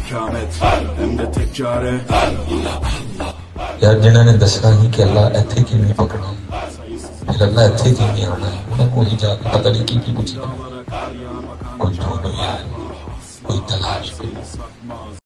kâmet hem de tek çare यार जिन्होंने दसना ही कि अल्लाह इत्थे किवें पकड़ा फिर अल्लाह इत्थे किवें आना उन्हें कोई जाके पता नहीं की पूछना कोई ढूंढो यार कोई तलाश करो